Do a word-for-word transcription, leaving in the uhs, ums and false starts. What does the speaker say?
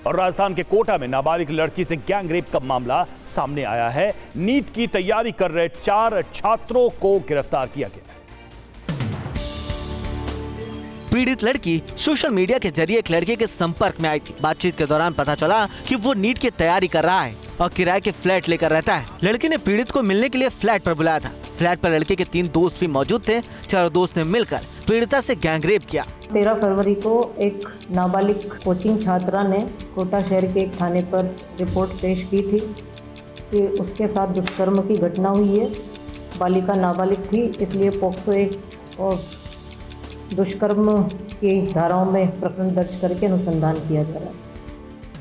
और राजस्थान के कोटा में नाबालिग लड़की से गैंग रेप का मामला सामने आया है। नीट की तैयारी कर रहे चार छात्रों को गिरफ्तार किया गया। पीड़ित लड़की सोशल मीडिया के जरिए एक लड़के के संपर्क में आई थी। बातचीत के दौरान पता चला कि वो नीट की तैयारी कर रहा है और किराए के फ्लैट लेकर रहता है। लड़के ने पीड़ित को मिलने के लिए फ्लैट पर बुलाया था। फ्लैट पर लड़के के तीन दोस्त भी मौजूद थे। चारों दोस्त ने मिलकर पीड़िता से गैंग रेप किया। तेरह फरवरी को एक नाबालिग कोचिंग छात्रा ने कोटा शहर के एक थाने पर रिपोर्ट पेश की थी कि उसके साथ दुष्कर्म की घटना हुई है। बालिका नाबालिग थी, इसलिए पॉक्सो एक्ट और दुष्कर्म की धाराओं में प्रकरण दर्ज करके अनुसंधान किया जा रहा है।